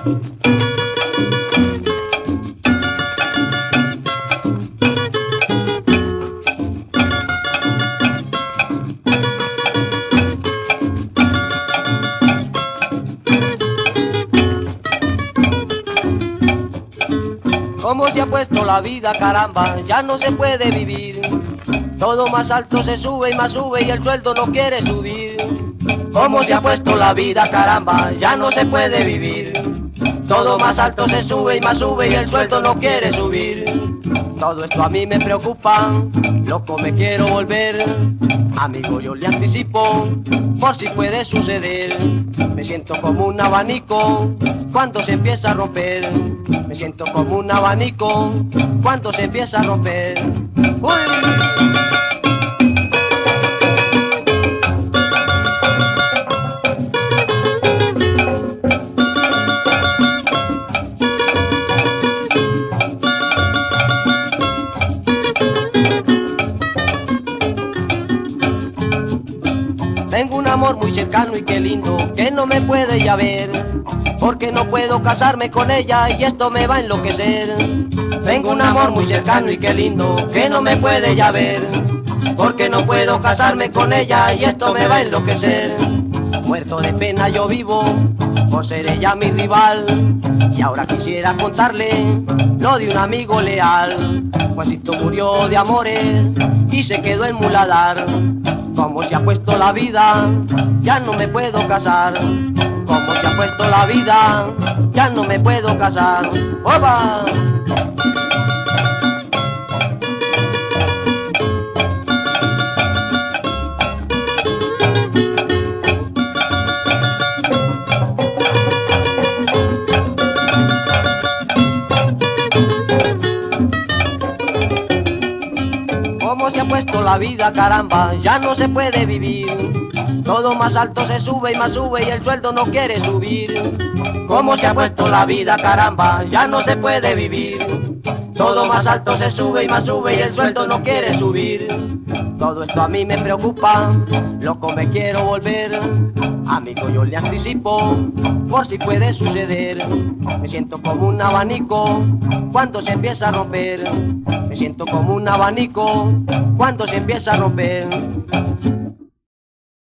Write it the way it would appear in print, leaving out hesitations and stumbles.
¿Cómo se ha puesto la vida, caramba? Ya no se puede vivir. Todo más alto se sube y más sube y el sueldo no quiere subir. ¿Cómo se ha puesto la vida, caramba? Ya no se puede vivir. Todo más alto se sube y más sube y el sueldo no quiere subir. Todo esto a mí me preocupa, loco me quiero volver. Amigo, yo le anticipo, por si puede suceder. Me siento como un abanico cuando se empieza a romper. Me siento como un abanico cuando se empieza a romper. ¡Uy! Tengo un amor muy cercano y qué lindo, que no me puede ya ver, porque no puedo casarme con ella y esto me va a enloquecer. Tengo un amor muy cercano y qué lindo, que no me puede ya ver, porque no puedo casarme con ella y esto me va a enloquecer. Muerto de pena yo vivo, por ser ella mi rival, y ahora quisiera contarle lo de un amigo leal. Juancito murió de amores y se quedó en Muladar. Como se ha puesto la vida, ya no me puedo casar. Como se ha puesto la vida, ya no me puedo casar. ¡Opa! ¿Cómo se ha puesto la vida, caramba? Ya no se puede vivir. Todo más alto se sube y más sube y el sueldo no quiere subir. ¿Cómo se ha puesto la vida, caramba? Ya no se puede vivir. Todo más alto se sube y más sube y el sueldo no quiere subir. Todo esto a mí me preocupa, loco me quiero volver. Amigo, yo le anticipo, por si puede suceder. Me siento como un abanico cuando se empieza a romper. Me siento como un abanico cuando se empieza a romper.